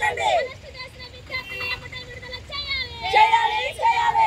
ఖండించండి. చేయాలి చేయాలి.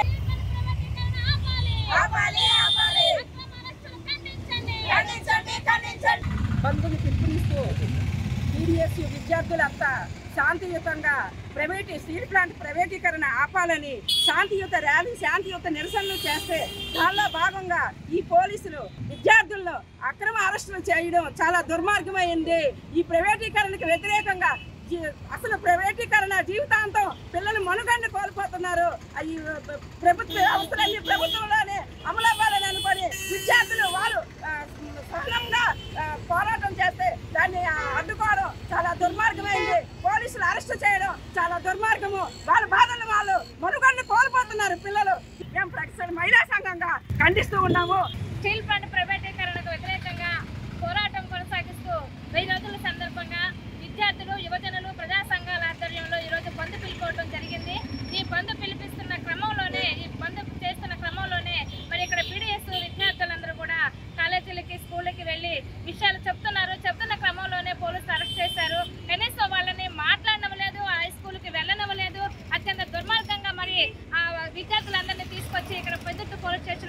ఆపాలి ఆపాలి. ఖండించండి ఖండించండి. బంధుని పిలుపునిస్తూ టీడీఎస్యూ విద్యార్థులంతా శాంతియుతంగా స్టీల్ ప్లాంట్ ప్రైవేటీకరణ ఆపాలని శాంతియుత ర్యాలీ శాంతియుత నిరసనలు చేస్తే దానిలో భాగంగా ఈ పోలీసులు విద్యార్థులను అక్రమ అరెస్టులు చేయడం చాలా దుర్మార్గమైంది. ఈ ప్రైవేటీకరణకు వ్యతిరేకంగా అసలు ప్రైవేటీకరణ జీవితాంతం పిల్లలు మనుగడని కోల్పోతున్నారు. ఈ ప్రభుత్వ వ్యవస్థలన్నీ ప్రభుత్వంలోనే అమలవ్వాలని అనుకొని విద్యార్థులు వారు సహనంగా పోరాటం చేస్తే దాన్ని అడ్డుకోవడం చాలా దుర్మార్గమైంది. పోలీసులు అరెస్టు చేయడం చాలా దుర్మార్గము. వాళ్ళ బాధలు వాళ్ళు మనుగడని కోల్పోతున్నారు పిల్లలు. మేము ప్రతి మహిళా సంఘంగా ఖండిస్తూ ఉన్నాము. స్టీల్ ప్లాంట్ ప్రైవేటీకరణకు వ్యతిరేకంగా పోరాటం కొనసాగిస్తూ 1000 రోజుల సందర్భంగా విద్యార్థులు యువజనులు ప్రజా సంఘాల ఆధ్వర్యంలో ఈరోజు బంద్ పిలుపుకోవడం జరిగింది. ఈ బంద్ పిలిపిస్తున్న క్రమంలోనే మరి ఇక్కడ పీడీఎస్ విద్యార్థులందరూ కూడా కాలేజీలకి స్కూళ్ళకి వెళ్ళి విషయాలు చెప్తున్న క్రమంలోనే పోలీసులు అరెస్ట్ చేశారు. కనీసం వాళ్ళని మాట్లాడనవ్వలేదు, హై స్కూల్కి వెళ్ళనవ్వలేదు. అత్యంత దుర్మార్గంగా మరి ఆ విద్యార్థులందరినీ తీసుకొచ్చి ఇక్కడ పెద్ద పోలీస్ స్టేషన్